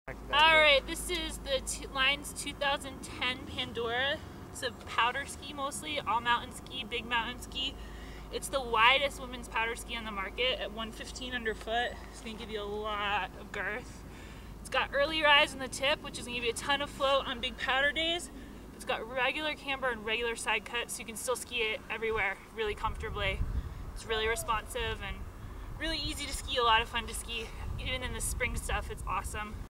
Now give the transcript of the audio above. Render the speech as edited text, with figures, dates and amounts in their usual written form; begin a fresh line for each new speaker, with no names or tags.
Alright, this is the Line's 2010 Pandora. It's a powder ski mostly, all mountain ski, big mountain ski. It's the widest women's powder ski on the market at 115 underfoot. It's going to give you a lot of girth. It's got early rise in the tip, which is going to give you a ton of float on big powder days. It's got regular camber and regular side cut, so you can still ski it everywhere really comfortably. It's really responsive and really easy to ski, a lot of fun to ski. Even in the spring stuff, it's awesome.